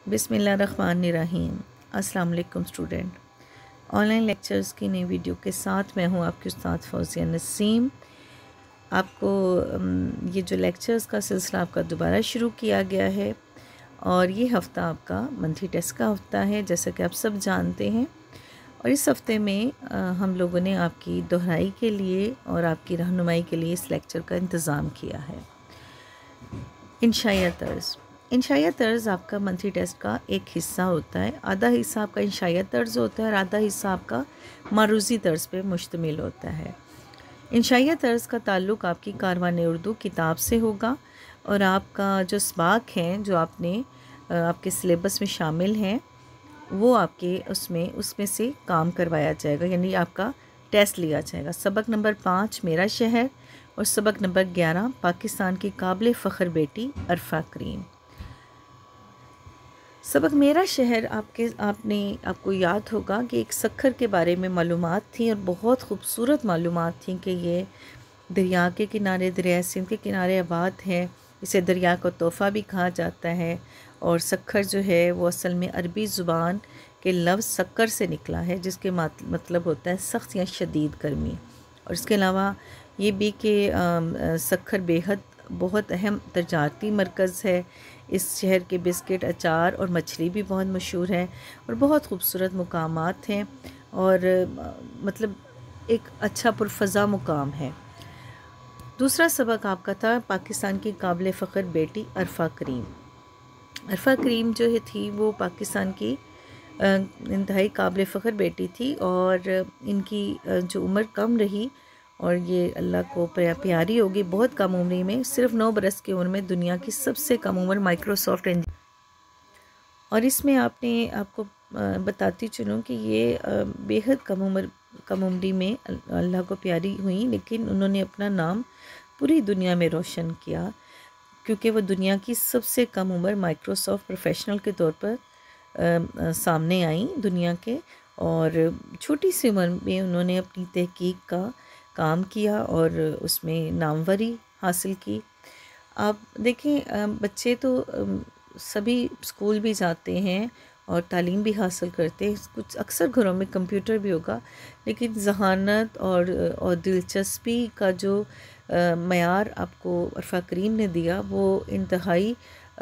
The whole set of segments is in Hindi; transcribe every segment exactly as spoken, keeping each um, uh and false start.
बिस्मिल्लाहिर्रहमानिर्रहीम। अस्सलाम वालेकुम स्टूडेंट। ऑनलाइन लेक्चर्स की नई वीडियो के साथ मैं हूं आपकी उस्ताद फौजिया नसीम। आपको ये जो लेक्चर्स का सिलसिला आपका दोबारा शुरू किया गया है और ये हफ़्ता आपका मंथली टेस्ट का हफ़्ता है, जैसा कि आप सब जानते हैं। और इस हफ़्ते में हम लोगों ने आपकी दोहराई के लिए और आपकी रहनुमाई के लिए इस लेक्चर का इंतज़ाम किया है। इंशाइया तर्ज़ इंशाइया तर्ज़ आपका मंथली टेस्ट का एक हिस्सा होता है। आधा हिस्सा आपका इंशाइया तर्ज़ होता है और आधा हिस्सा आपका मारूज़ी तर्ज़ पे मुश्तमिल होता है। इंशाइया तर्ज़ का ताल्लुक़ आपकी कारवाने उर्दू किताब से होगा और आपका जो सबाक हैं जो आपने आपके सिलेबस में शामिल हैं वो आपके उसमें उसमें से काम करवाया जाएगा, यानी आपका टेस्ट लिया जाएगा। सबक नंबर पाँच मेरा शहर और सबक नंबर ग्यारह पाकिस्तान की काबिल फ़ख्र बेटी अरफा करीम। सबक मेरा शहर आपके आपने आपको याद होगा कि एक सखर के बारे में मालूमात थी और बहुत ख़ूबसूरत मालूमात थी कि ये दरिया के किनारे, दरिया सिंध के किनारे आबाद है। इसे दरिया को तोहफ़ा भी कहा जाता है और सखर जो है वो असल में अरबी ज़ुबान के लफ्ज़ सक्कर से निकला है, जिसके मतलब होता है सख्त या शदीद गर्मी। और इसके अलावा ये भी कि सखर बेहद बहुत अहम तजारती मरकज़ है। इस शहर के बिस्किट, अचार और मछली भी बहुत मशहूर है और बहुत खूबसूरत मुकामात हैं और मतलब एक अच्छा पुरफ़ज़ा मुकाम है। दूसरा सबक आपका था पाकिस्तान की काबिल फ़ख्र बेटी अरफा करीम। अरफा करीम जो है थी वो पाकिस्तान की इंतहाई काबिल फ़ख्र बेटी थी और इनकी जो उम्र कम रही और ये अल्लाह को प्यारी होगी, बहुत कम उम्र में, सिर्फ नौ बरस की उम्र में दुनिया की सबसे कम उम्र माइक्रोसॉफ्ट इंजीनियर। और इसमें आपने आपको बताती चलूँ कि ये बेहद कम उम्र कम उम्री में अल्लाह को प्यारी हुई, लेकिन उन्होंने अपना नाम पूरी दुनिया में रोशन किया क्योंकि वो दुनिया की सबसे कम उम्र माइक्रोसॉफ्ट प्रोफेशनल के तौर पर आ, आ, सामने आई दुनिया के। और छोटी सी उम्र में उन्होंने अपनी तहकीक का काम किया और उसमें नामवरी हासिल की। आप देखें बच्चे तो सभी स्कूल भी जाते हैं और तालीम भी हासिल करते हैं, कुछ अक्सर घरों में कंप्यूटर भी होगा, लेकिन ज़हानत और और दिलचस्पी का जो मयार आपको अरफा करीम ने दिया वो इंतहाई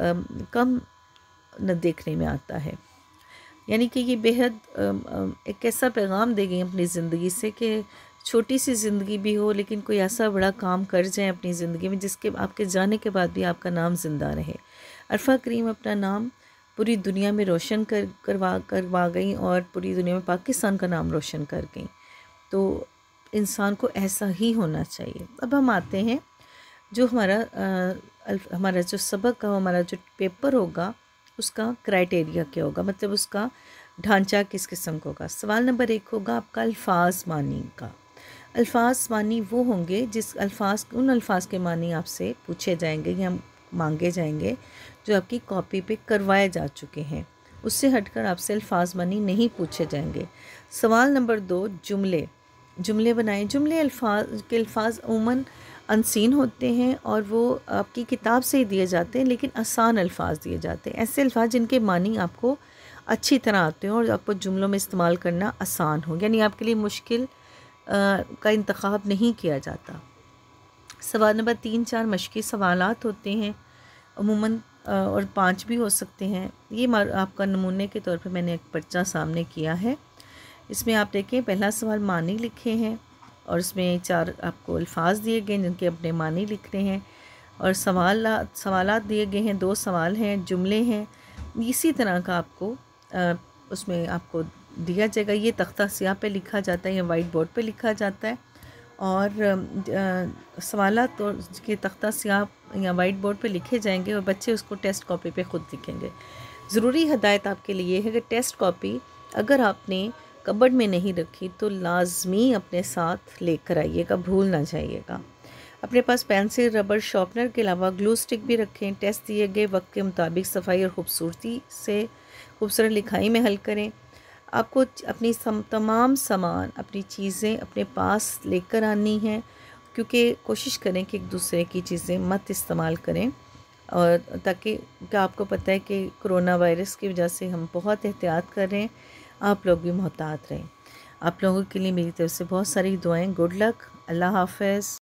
कम न देखने में आता है। यानी कि ये बेहद एक ऐसा पैगाम दे गई अपनी ज़िंदगी से कि छोटी सी ज़िंदगी भी हो लेकिन कोई ऐसा बड़ा काम कर जाए अपनी ज़िंदगी में जिसके आपके जाने के बाद भी आपका नाम ज़िंदा रहे। अरफा करीम अपना नाम पूरी दुनिया में रोशन कर करवा करवा गई और पूरी दुनिया में पाकिस्तान का नाम रोशन कर गई। तो इंसान को ऐसा ही होना चाहिए। अब हम आते हैं जो हमारा आ, हमारा जो सबक का हमारा जो पेपर होगा उसका क्राइटेरिया क्या होगा, मतलब उसका ढांचा किस किस्म का होगा। सवाल नंबर एक होगा आपका अल्फाज मानी का। अल्फाज मानी वो होंगे जिस अल्फाज उन अल्फाज के मानी आपसे पूछे जाएंगे या मांगे जाएंगे जो आपकी कॉपी पे करवाए जा चुके हैं, उससे हटकर आपसे अल्फाज मानी नहीं पूछे जाएंगे। सवाल नंबर दो, जुमले जुमले बनाएं। जुमले अल्फाज के अल्फाज उमूमन अनसीन होते हैं और वो आपकी किताब से ही दिए जाते हैं, लेकिन आसान अल्फाज दिए जाते हैं, ऐसे अल्फाज जिनके मानी आपको अच्छी तरह आते हैं और आपको जुमलों में इस्तेमाल करना आसान हो, यानी आपके लिए मुश्किल आ, का इंतखाब नहीं किया जाता। सवाल नंबर तीन चार मशकी सवालात होते हैं अमूमन और पाँच भी हो सकते हैं। ये आपका नमूने के तौर पे मैंने एक पर्चा सामने किया है। इसमें आप देखें पहला सवाल मानी लिखे हैं और इसमें चार आपको अल्फाज दिए गए जिनके अपने मानी लिख रहे हैं और सवाल सवालात दिए गए हैं, दो सवाल हैं, जुमले हैं। इसी तरह का आपको आ, उसमें आपको दिया जाएगा। ये तख्ता स्याह पे लिखा जाता है या वाइट बोर्ड पे लिखा जाता है और सवालात तो के तख्ता स्याह या वाइट बोर्ड पे लिखे जाएंगे और बच्चे उसको टेस्ट कॉपी पे ख़ुद लिखेंगे। ज़रूरी हदायत आपके लिए है कि टेस्ट कॉपी अगर आपने कबर्ड में नहीं रखी तो लाजमी अपने साथ लेकर आइएगा, भूल ना जाइएगा। अपने पास पेंसिल, रबर, शार्पनर के अलावा ग्लू स्टिक भी रखें। टेस्ट दिए गए वक्त के मुताबिक सफाई और ख़ूबसूरती से खूबसूरत लिखाई में हल करें। आपको अपनी सम, तमाम सामान अपनी चीज़ें अपने पास लेकर आनी हैं, क्योंकि कोशिश करें कि एक दूसरे की चीज़ें मत इस्तेमाल करें। और ताकि क्या आपको पता है कि कोरोना वायरस की वजह से हम बहुत एहतियात कर रहे हैं, आप लोग भी मोहतात रहें। आप लोगों के लिए मेरी तरफ से बहुत सारी दुआएं। Good luck. अल्लाह हाफ़िज़।